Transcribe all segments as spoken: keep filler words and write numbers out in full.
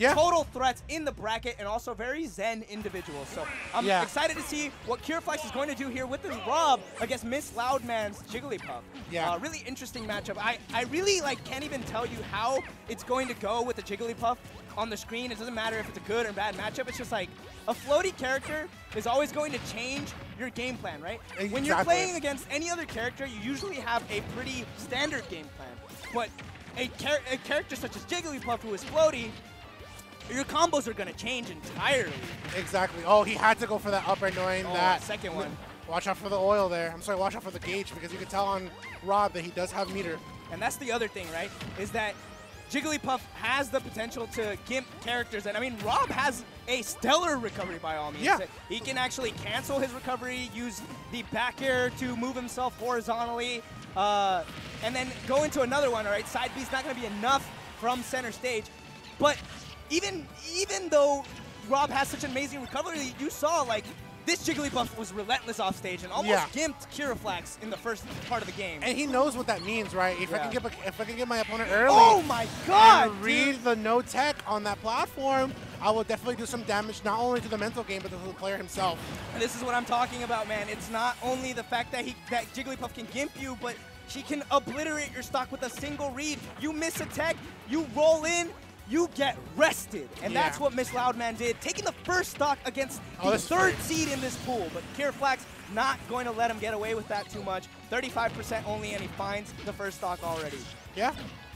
yeah. total threats in the bracket and also very zen individuals. So I'm yeah. excited to see what Kiraflax is going to do here with this Rob against Miss Loudman's Jigglypuff. Yeah. Uh, really interesting matchup. I, I really like can't even tell you how it's going to go with the Jigglypuff on the screen. It doesn't matter if it's a good or bad matchup. It's just like a floaty character is always going to change your game plan, right? Exactly. When you're playing against any other character, you usually have a pretty standard game plan. But a, char a character such as Jigglypuff, who is floaty, your combos are going to change entirely. Exactly. Oh, he had to go for that up air knowing oh, that. second one. Watch out for the oil there. I'm sorry, watch out for the gauge because you can tell on Rob that he does have meter. And that's the other thing, right? Is that Jigglypuff has the potential to gimp characters. And I mean, Rob has a stellar recovery by all means. Yeah. He can actually cancel his recovery, use the back air to move himself horizontally, uh, and then go into another one, all right? Side B's not going to be enough from center stage. But even, even though Rob has such an amazing recovery, you saw, like, this Jigglypuff was relentless off stage and almost yeah. gimped Kiraflax in the first part of the game. And he knows what that means, right? If yeah. I can get if I can get my opponent early, oh my God, and read dude. the no tech on that platform, I will definitely do some damage not only to the mental game but to the player himself. And this is what I'm talking about, man. It's not only the fact that he that Jigglypuff can gimp you, but she can obliterate your stock with a single read. You miss a tech, you roll in, you get rested. And yeah. that's what Miss Loudman did, taking the first stock against oh, the third great. seed in this pool. But Kiraflax not going to let him get away with that too much. thirty-five percent only, and he finds the first stock already. Yeah.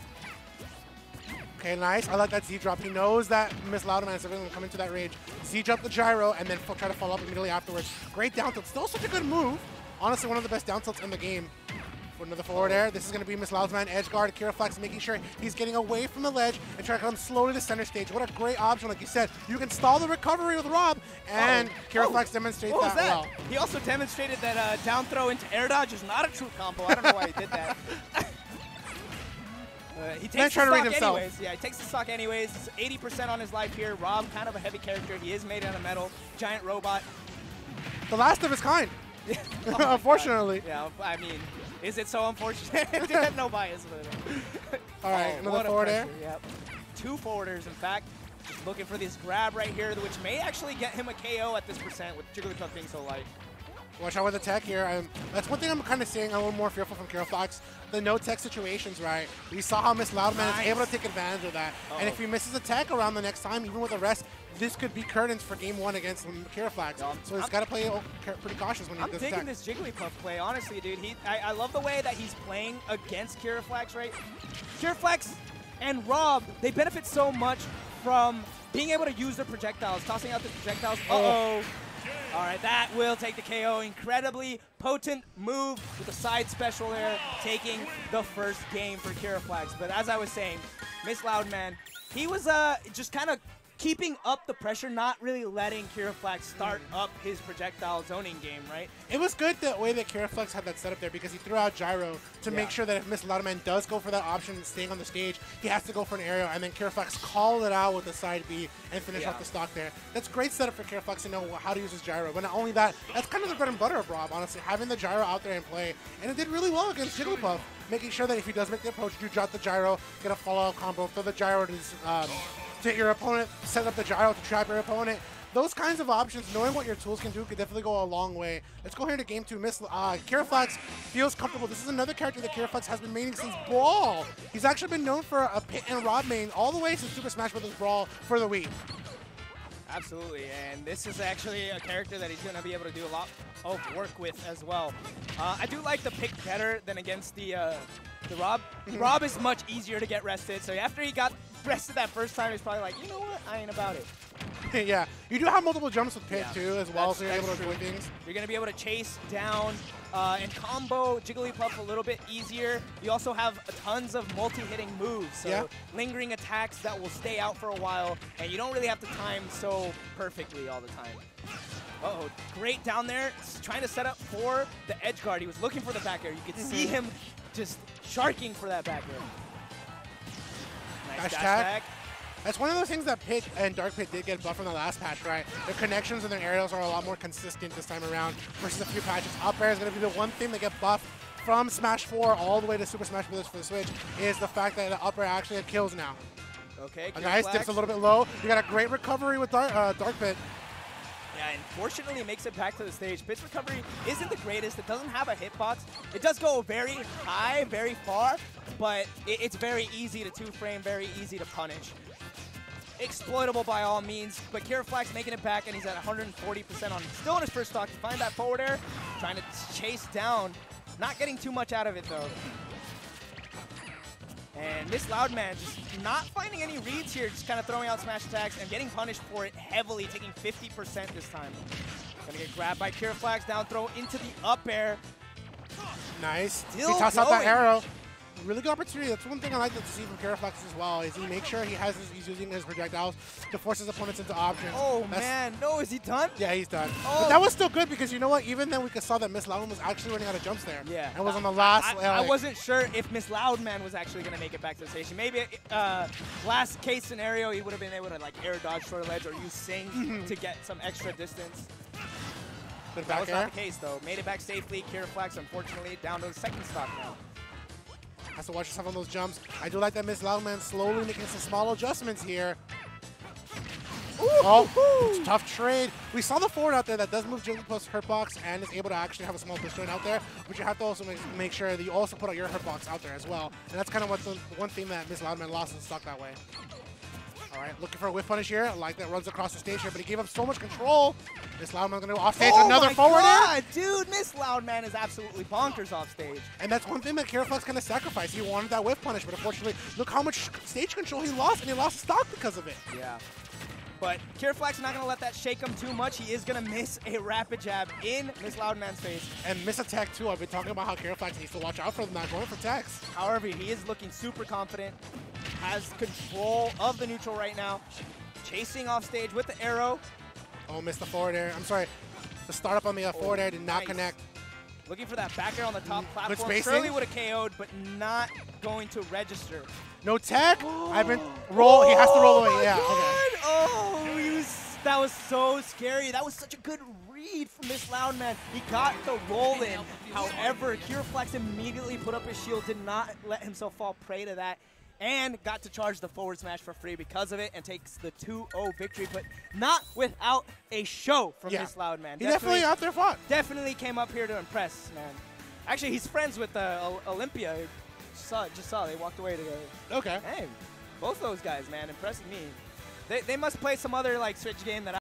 Okay, nice. I like that Z drop. He knows that Miss Loudman is going to come into that rage. Z drop the gyro and then try to follow up immediately afterwards. Great down tilt. Still such a good move. Honestly, one of the best down tilts in the game. For another forward air. This is going to be Miss Loudman edge guard. Kiraflax making sure he's getting away from the ledge and trying to come slowly to center stage. What a great option. Like you said, you can stall the recovery with Rob, and oh. Kiraflax oh. demonstrates what was that, that well. He also demonstrated that uh, down throw into air dodge is not a true combo. I don't know why he did that. uh, he takes the trying to read stock himself. anyways. Yeah, he takes the stock anyways. It's eighty percent on his life here. Rob, kind of a heavy character. He is made out of metal. Giant robot. The last of his kind. oh Unfortunately. God. Yeah, I mean, is it so unfortunate? No bias with it. All right, oh, another forward air. Yep. Two forwarders, in fact. Just looking for this grab right here, which may actually get him a K O at this percent with Jigglypuff being so light. Watch out with the tech here. I'm, that's one thing I'm kind of seeing a little more fearful from Kiraflax. The no tech situations, right? We saw how Miss Loudman nice. is able to take advantage of that. Uh-oh. And if he misses a tech around the next time, even with the rest, this could be curtains for game one against Kiraflax. Um, so he's got to play pretty cautious when he I'm does digging tech. this Jigglypuff play, honestly, dude. He, I, I love the way that he's playing against Kiraflax, right? Kiraflax and Rob, they benefit so much from being able to use their projectiles, tossing out the projectiles. Uh-oh. All right, that will take the K O. Incredibly potent move with the side special there, taking the first game for Kiraflax. But as I was saying, Miss Loudman, he was uh, just kind of keeping up the pressure, not really letting Kiraflax start up his projectile zoning game, right? It was good the way that Kiraflax had that setup there because he threw out gyro to yeah. make sure that if Miss Loudman does go for that option staying on the stage, he has to go for an aerial, and then Kiraflax called it out with the side B and finish yeah. off the stock there. That's great setup for Kiraflax to know how to use his gyro. But not only that, that's kind of the bread and butter of Rob, honestly, having the gyro out there in play. And it did really well against Jigglypuff, making sure that if he does make the approach, you drop the gyro, get a follow-up combo, throw the gyro to his, um, to hit your opponent, set up the gyro to trap your opponent. Those kinds of options, knowing what your tools can do, could definitely go a long way. Let's go here to game two. Miss uh, Kiraflax feels comfortable. This is another character that Kiraflax has been maining since Brawl. He's actually been known for a pit and Rob main all the way since Super Smash Bros. Brawl for the Wii. Absolutely, and this is actually a character that he's going to be able to do a lot of work with as well. Uh, I do like the pick better than against the uh, the Rob. Rob is much easier to get rested, so after he got rested that first time, he's probably like, you know what, I ain't about it. Yeah, you do have multiple jumps with Pit yeah. too, as well, that's, so you're able to true. avoid things. You're going to be able to chase down uh, and combo Jigglypuff a little bit easier. You also have tons of multi-hitting moves, so yeah. lingering attacks that will stay out for a while, and you don't really have to time so perfectly all the time. Uh-oh, great down there, trying to set up for the edge guard. He was looking for the back air. You could mm-hmm. see him just sharking for that back air. Nice dash back. That's one of those things that Pit and Dark Pit did get buffed from the last patch, right? Their connections and their aerials are a lot more consistent this time around versus a few patches. Up air is going to be the one thing that get buffed from Smash four all the way to Super Smash Bros. For the Switch, is the fact that the up air actually kills now. Okay, A nice dips a little bit low. You got a great recovery with Dark, uh, Dark Pit. Yeah, and fortunately it makes it back to the stage. Pit's recovery isn't the greatest. It doesn't have a hitbox. It does go very high, very far, but it, it's very easy to two-frame, very easy to punish. Exploitable by all means, but Kiraflax making it back, and he's at one hundred forty percent on still on his first stock to find that forward air, trying to chase down. Not getting too much out of it, though. And Miss Loudman just not finding any reads here, just kind of throwing out smash attacks and getting punished for it heavily, taking fifty percent this time. Gonna get grabbed by Kiraflax, down throw into the up air. Nice. Still he tossed out that going. arrow. Really good opportunity. That's one thing I like to see from Kiraflax as well, is he makes sure he has his, he's using his projectiles to force his opponents into options. Oh, That's, man. No, is he done? Yeah, he's done. Oh. But that was still good because you know what? Even then we could saw that Miss Loudman was actually running out of jumps there. Yeah. And was on the last. I, I, I wasn't sure if Miss Loudman was actually going to make it back to the station. Maybe uh, last case scenario, he would have been able to like air dodge short ledge or use Sing to get some extra distance. Good That back was air. not the case, though. Made it back safely. Kiraflax, unfortunately, down to the second stock now. Has to watch yourself on those jumps. I do like that Miss Loudman slowly making some small adjustments here. Ooh, oh, it's a tough trade. We saw the forward out there that does move Jigglypuff's hurtbox and is able to actually have a small push joint out there, but you have to also make, make sure that you also put out your hurtbox out there as well. And that's kind of what the one thing that Miss Loudman lost and stuck that way. All right, looking for a whiff punish here. I like that runs across the stage here, but he gave up so much control. Miss Loudman's going to go off stage. Oh Another my forward God, air. dude, Miss Loudman is absolutely bonkers off stage. And that's one thing that Kiraflax kind of sacrificed. He wanted that whiff punish, but unfortunately, look how much stage control he lost, and he lost stock because of it. Yeah. But Kiraflax is not going to let that shake him too much. He is going to miss a rapid jab in Miss Loudman's face. And miss a tech, too. I've been talking about how Kiraflax needs to watch out for them not going for techs. However, he is looking super confident, has control of the neutral right now, chasing off stage with the arrow. Oh, missed the forward air. I'm sorry. The startup on the uh, forward Oh, air did not nice. connect. Looking for that back air on the top platform. spacing. Surely would have K O'd, but not going to register. No tech. I've been roll. He has to roll away. my Yeah. God. Okay. Oh, he was, that was so scary. That was such a good read from Miss Loudman. He got the roll in. However, Kiraflax immediately put up his shield, did not let himself fall prey to that, and got to charge the forward smash for free because of it and takes the two oh victory, but not without a show from Yeah. Miss Loudman. He definitely out there fought. Definitely came up here to impress, man. Actually, he's friends with uh, Ol- Olympia. Just saw, just saw they walked away together. Okay. Hey, both those guys, man, impressing me. They, they must play some other like Switch game that